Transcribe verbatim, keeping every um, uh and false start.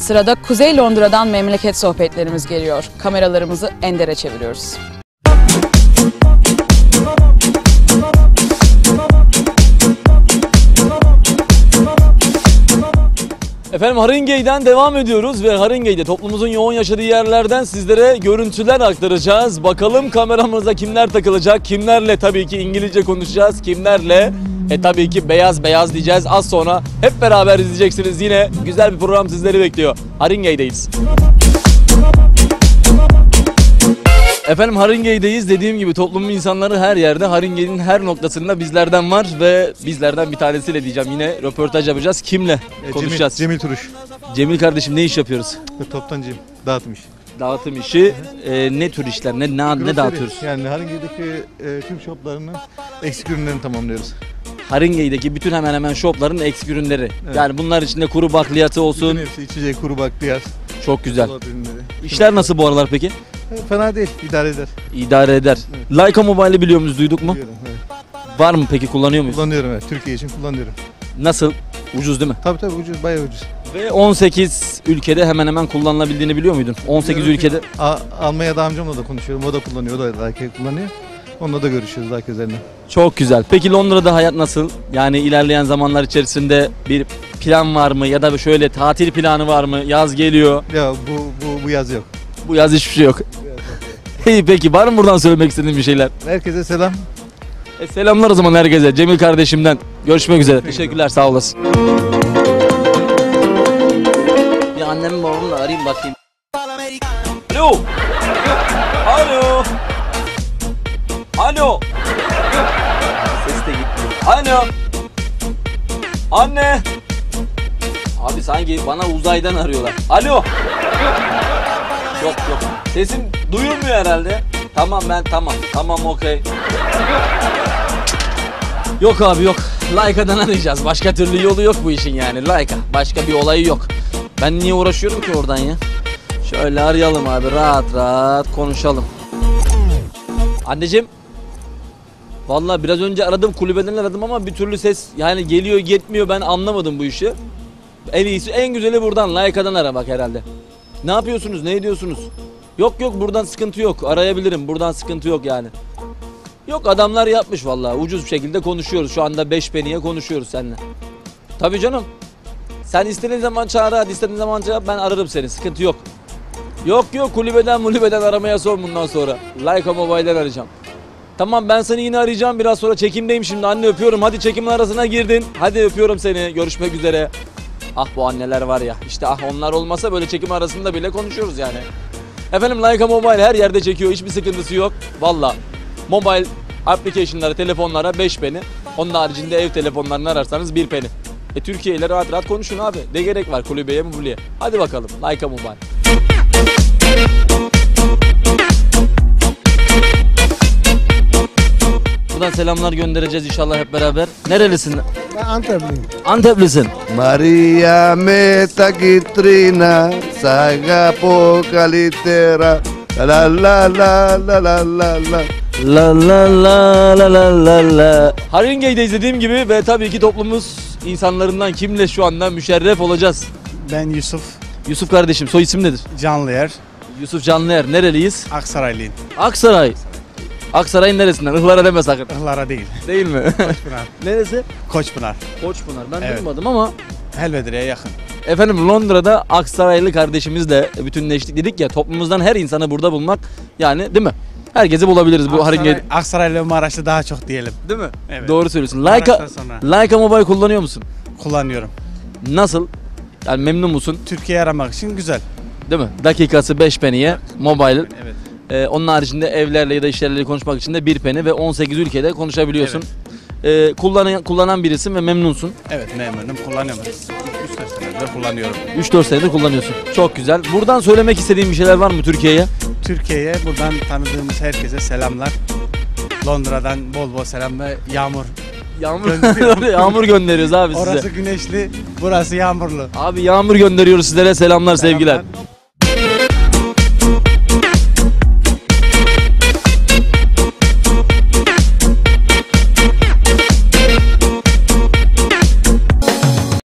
Sırada Kuzey Londra'dan memleket sohbetlerimiz geliyor. Kameralarımızı Ender'e çeviriyoruz. Efendim Haringey'den devam ediyoruz ve Haringey'de toplumumuzun yoğun yaşadığı yerlerden sizlere görüntüler aktaracağız. Bakalım kameramıza kimler takılacak, kimlerle tabii ki İngilizce konuşacağız, kimlerle e tabii ki beyaz beyaz diyeceğiz. Az sonra hep beraber izleyeceksiniz. Yine güzel bir program sizleri bekliyor. Haringey'deyiz. Efendim Haringey'deyiz. Dediğim gibi toplumun insanları her yerde. Haringey'in her noktasında bizlerden var ve bizlerden bir tanesiyle diyeceğim. Yine röportaj yapacağız. Kimle konuşacağız? Cemil, Cemil Turuş. Cemil kardeşim ne iş yapıyoruz? Toptancıyım. Dağıtım işi. Dağıtım işi. E, ne tür işler? Ne ne, ne dağıtıyoruz? Yani Haringey'deki e, tüm shoplarının eksik ürünlerini tamamlıyoruz. Haringey'deki bütün hemen hemen shopların eksik ürünleri. Evet. Yani bunlar içinde kuru bakliyatı olsun. Bütün hepsi içecek, kuru bakliyat. Çok güzel. İşler nasıl bu aralar peki? E, fena değil. İdare eder. İdare eder. Evet. Leica Mobile'i biliyor muyuz? Duyduk mu? Biliyorum, evet. Var mı peki? Kullanıyor muyuz? Kullanıyorum evet. Türkiye için kullanıyorum. Nasıl? Ucuz değil mi? Tabii tabii ucuz. Bayağı ucuz. Ve on sekiz ülkede hemen hemen kullanılabildiğini biliyor muydun? on sekiz ülkede. A Almanya'da amcamla da konuşuyorum. O da kullanıyor. O da Leica kullanıyor. Onunla da görüşüyoruz Leica üzerine. Çok güzel. Peki Londra'da hayat nasıl? Yani ilerleyen zamanlar içerisinde bir plan var mı? Ya da şöyle tatil planı var mı? Yaz geliyor. Ya bu bu, bu yaz yok. Bu yaz hiçbir şey yok. İyi peki var mı buradan söylemek istediğin bir şeyler? Herkese selam. E, selamlar o zaman herkese. Cemil kardeşimden. Görüşmek üzere. Teşekkürler sağ olasın. Bir annemi babamı da arayayım bakayım. Alo. Alo. Alo. Ses de gitmiyor. Alo. Anne. Abi sanki bana uzaydan arıyorlar. Alo. Yok yok. Sesim duyulmuyor herhalde. Tamam ben tamam. Tamam okey. Yok abi yok. Leica'dan arayacağız. Başka türlü yolu yok bu işin yani. Leica. Başka bir olayı yok. Ben niye uğraşıyorum ki oradan ya? Şöyle arayalım abi. Rahat rahat konuşalım. Anneciğim. Vallahi biraz önce aradım. Kulübeden aradım ama bir türlü ses yani geliyor gitmiyor. Ben anlamadım bu işi. En iyisi en güzeli buradan. Leica'dan aramak herhalde. Ne yapıyorsunuz? Ne ediyorsunuz? Yok yok buradan sıkıntı yok. Arayabilirim. Buradan sıkıntı yok yani. Yok adamlar yapmış vallahi. Ucuz bir şekilde konuşuyoruz. Şu anda beş peniye konuşuyoruz seninle. Tabii canım. Sen istediğin zaman çağır hadi istediğin zaman çağır. Ben ararım seni. Sıkıntı yok. Yok yok kulübeden mulübeden aramaya son bundan sonra. Leica Mobile'den arayacağım. Tamam ben seni yine arayacağım. Biraz sonra çekimdeyim şimdi. Anne öpüyorum. Hadi çekimin arasına girdin. Hadi öpüyorum seni. Görüşmek üzere. Ah bu anneler var ya. İşte ah onlar olmasa böyle çekim arasında bile konuşuyoruz yani. Efendim Leica Mobile her yerde çekiyor. Hiçbir sıkıntısı yok. Valla. Mobile application'lara, telefonlara beş peni. Onun haricinde ev telefonlarını ararsanız bir peni. E Türkiye ile rahat rahat konuşun abi. Ne gerek var kulübeye mobilyeye. Hadi bakalım Leica Mobile. Buradan selamlar göndereceğiz inşallah hep beraber. Nerelisin? Ben Antepliyim. Anteplisin. Maria meta kitrina sagapo kalitera la la la la la la la. La la la la la la la. Haringey'deyiz dediğim gibi ve tabii ki toplumumuz insanlarından kimle şu anda müşerref olacağız. Ben Yusuf Yusuf kardeşim soy isim nedir? Canlıyer, Yusuf Canlıer. Nereliyiz? Aksaraylıyım. Aksaray. Aksaray'ın neresinden? Ihlara deme sakın. Ihlara değil. Değil mi? Koçpınar. Neresi? Koçpınar. Koçpınar. Ben Evet. duymadım ama Helvedire'ye yakın. efendim Londra'da Aksaraylı kardeşimizle bütünleştik dedik ya toplumumuzdan her insanı burada bulmak yani değil mi? Herkesi bulabiliriz bu Aksaray, Haringey. Aksaraylı ve Maraşlı daha çok diyelim. Değil mi? Evet. Doğru söylüyorsun. Leica, Maraş'tan sonra. Leica Mobile kullanıyor musun? Kullanıyorum. Nasıl? Yani memnun musun? Türkiye'ye aramak için güzel. Değil mi? Dakikası beş peniye mobile. Evet. Ee, onun haricinde evlerle ya da işlerle konuşmak için de bir peni ve on sekiz ülkede konuşabiliyorsun. Ee, kullanan, kullanan birisin ve memnunsun. Evet memnunum. Kullanıyorum. üç dört senedir kullanıyorum. üç dört senedir kullanıyorsun. Çok güzel. Buradan söylemek istediğin bir şeyler var mı Türkiye'ye? Türkiye'ye buradan tanıdığımız herkese selamlar. Londra'dan bol bol selam ve yağmur. Yağmur, yağmur gönderiyoruz abi size. Orası güneşli, burası yağmurlu. Abi yağmur gönderiyoruz sizlere selamlar, sevgiler. Selamlar.